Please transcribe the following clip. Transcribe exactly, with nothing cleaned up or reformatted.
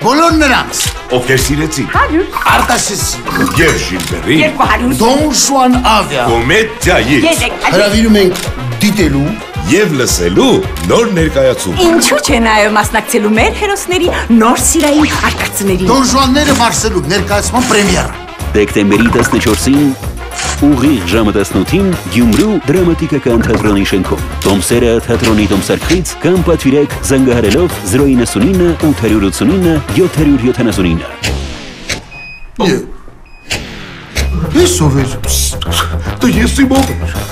բոլոր նրանց։ Ովքեր սիրեցին։ հարյուր Արտաշեսի։ Եվ Ժիլբերին։ երկու հարյուր Դոն Ժուան Ավիա։ Կոմեդիայից։ երեք հարյուր Հրավիրում ենք դիտելու Եվ լսելու նոր ներկայացում։ Ինչու՞ չէ նաև մասնակցելու մեր հերոսների նոր սիրային արկածներին Դոն Ժուանները մարսելու ներկայացման պրեմիերա։ Դեկտեմբերի տասնչորսին ուղիղ ժամը տասնութին Գյումրու դրամատիկական թատրոնի շենքում։ Տոմսերը թատրոնի տոմսարկղից կամ պատվիրեք զանգահարելով զրո իննսունինը ութ հարյուր ութսունինը յոթ հարյուր յոթանասունինը։ Ես ով էր։ Դա ես իմ ով էր։